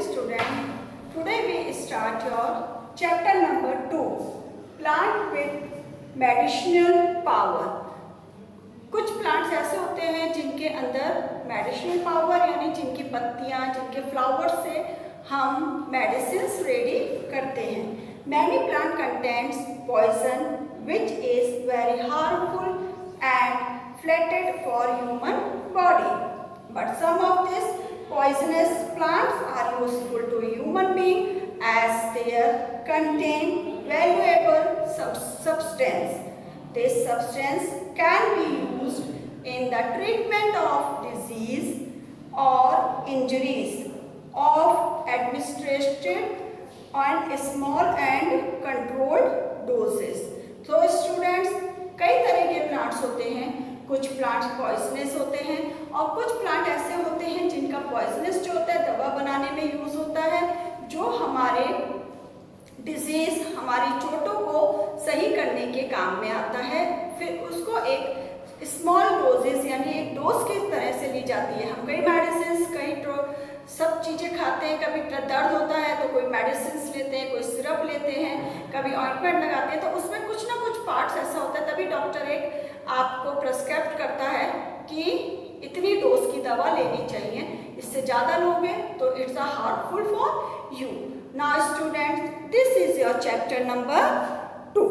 student, today we start your chapter number 2, plant with medicinal power. कुछ plants ऐसे होते हैं जिनके अंदर मेडिसिनल पावर यानी जिनकी पत्तियां, जिनके फ्लावर्स से हम मेडिसिन्स रेडी करते हैं. Many plant contents poison which is very harmful and fatal for human body, but some of these poisonous plants are useful to human being as they contain valuable substance. This substance can be used in the treatment of disease or injuries of administered on small and controlled doses. So students, कई तरह के plants होते हैं. कुछ plants poisonous होते हैं और कुछ प्लांट ऐसे होते हैं जिनका पॉइजनस जो होता है दवा बनाने में यूज होता है, जो हमारे डिजीज, हमारी चोटों को सही करने के काम में आता है. फिर उसको एक स्मॉल डोजेस यानी एक डोज की तरह से ली जाती है. हम कई मेडिसिन, कई सब चीज़ें खाते हैं. कभी दर्द होता है तो कोई मेडिसिन लेते हैं, कोई सिरप लेते हैं, कभी ऑइंटमेंट लगाते हैं. तो उसमें कुछ ना कुछ पार्ट्स ऐसा होता है, तभी डॉक्टर एक आपको प्रेस्क्राइब करता है कि इतनी डोज की दवा लेनी चाहिए. इससे ज़्यादा लोगे तो it's a harmful for you. Now students, this is your chapter number 2.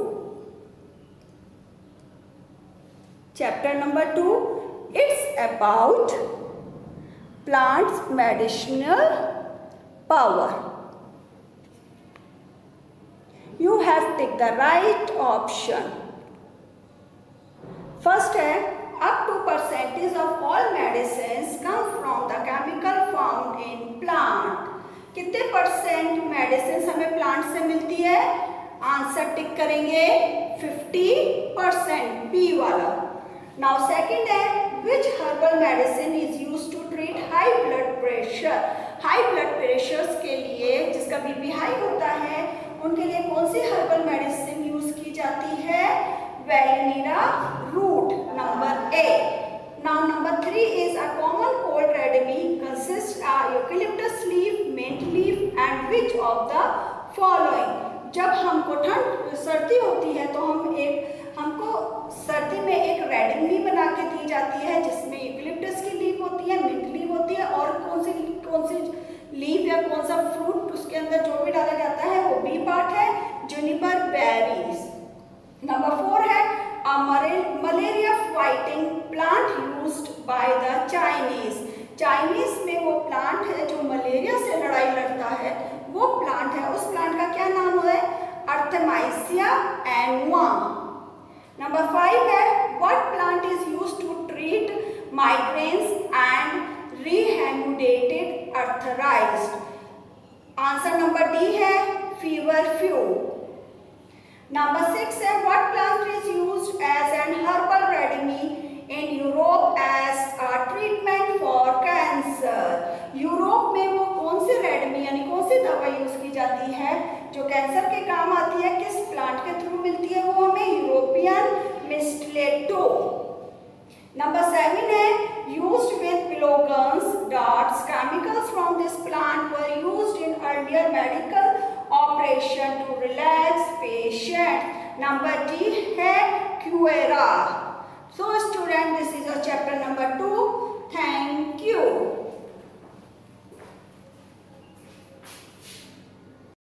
Chapter number 2, it's about plants medicinal power. You have picked the right option. First है, up to percentage of all medicines come from the chemical found in plant. कितने percent medicine हमें plant से मिलती है? Answer tick करेंगे 50%, B वाला. Now second है, which herbal medicine is used to treat high blood pressure? High blood pressures के लिए, जिसका बीपी हाई होता है, उनके लिए कौन सी हर्बल मेडिसिन यूज की जाती है? वेलिनीरा root, number A. Now number 3 is a common cold remedy consists of eucalyptus leaf, mint leaf and which of the following? जब हमको सर्दी होती है तो हमको सर्दी में एक रेमेडी बना के दी जाती है जिसमें यूकेलिप्टस की लीफ होती है, मिंट लीफ होती है और कौन सी लीफ या कौन सा फ्रूट उसके अंदर जो भी डाला जाता है वो बी पार्ट है, जुनिपर बेरीज. नंबर 4 है malaria fighting plant used by the Chinese. Chinese में वो प्लांट है जो मलेरिया से लड़ाई लड़ता है, वो प्लांट है. उस प्लांट का क्या नाम है? अर्थमाइसिया एनुआ. नंबर 5 है what plant is used to treat migraines and rheumatoid arthritis? Answer number D है feverfew. नंबर 6 है what plant is used as an herbal remedy in Europe as a treatment for cancer? Europe में वो कौन सी remedy यानी कौन सी दवा use की जाती है जो कैंसर के काम आती है? किस प्लांट के थ्रू मिलती है? वो हमें यूरोपियन मिस्टलेटो. नंबर 7 है used with pilogons darts. Chemicals from this plant were used in earlier medical operation to relax patient. Number D है curare. So student, this is your chapter number 2. Thank you.